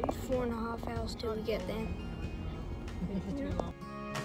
4.5 hours till we get there. Too long.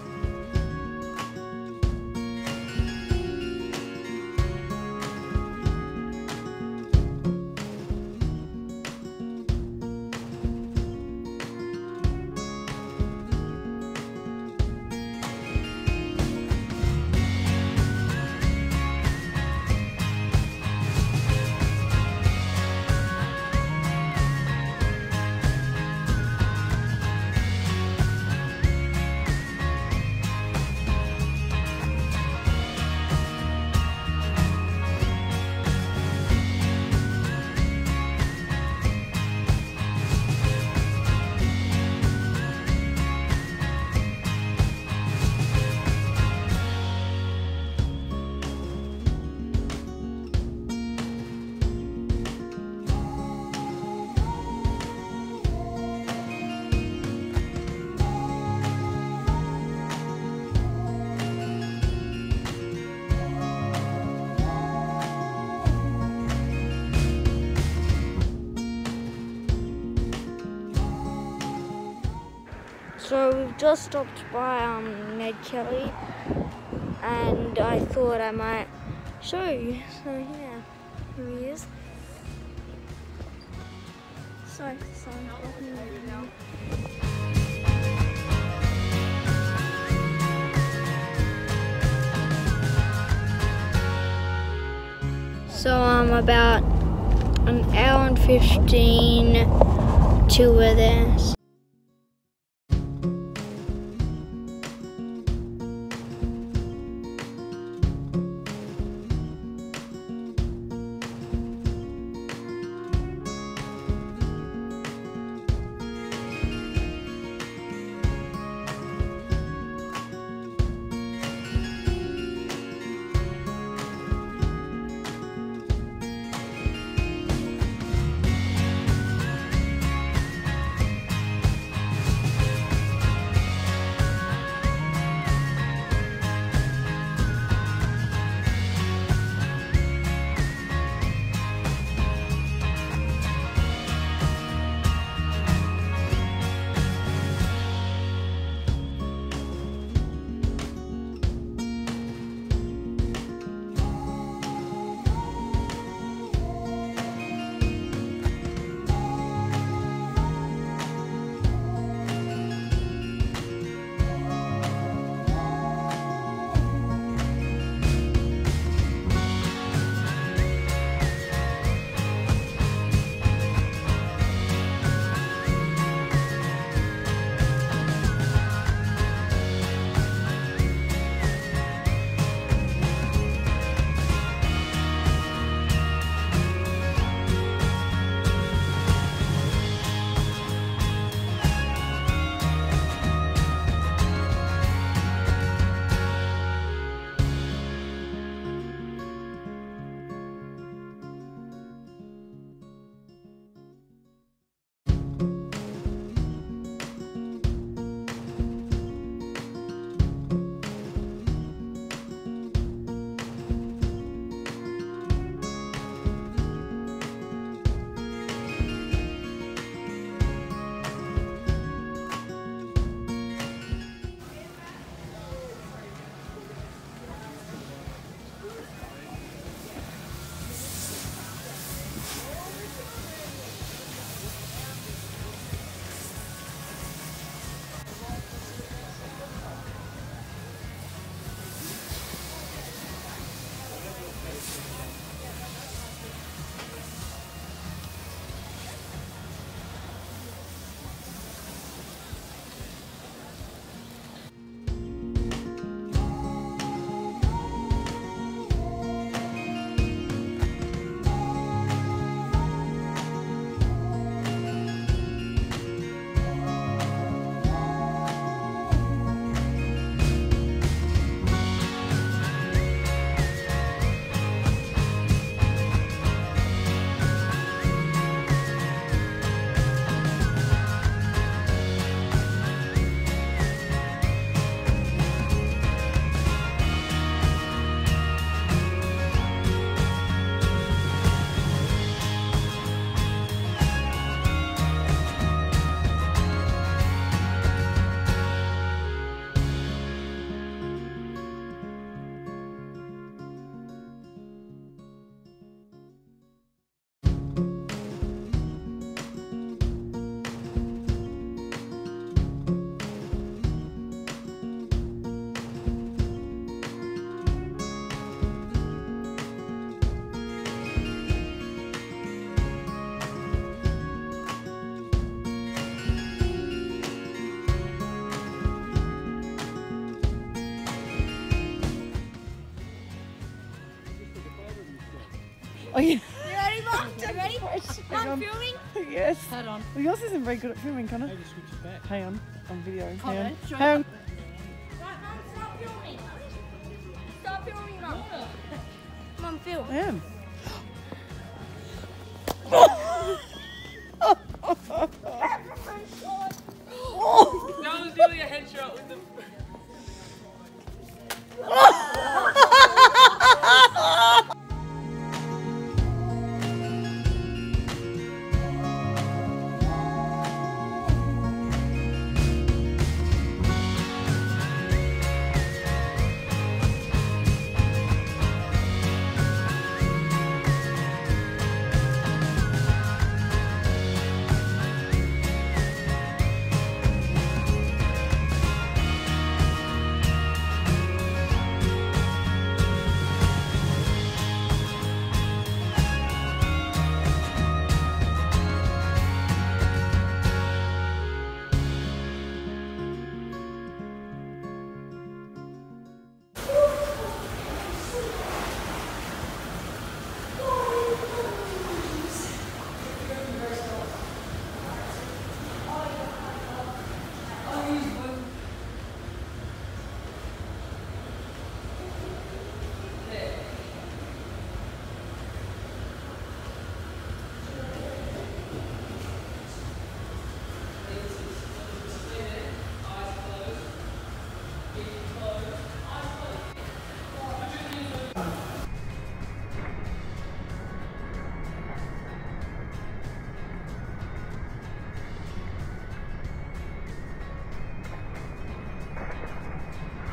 So we've just stopped by Ned Kelly, and I thought I might show you. So yeah, here he is. So I'm about an hour and 15 till we're there. Oh yeah. You ready, Mom? You ready? Mom, filming? Yes. Head on. Well, yours isn't very good at filming, Connor. Maybe switch it back. Hang on video. Hang on. Okay, sure. Hang on. Right, Mom, stop filming. Stop filming, Mom. Mom, film. I am. That was nearly a headshot with the.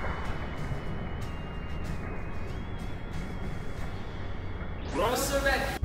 Roll us back.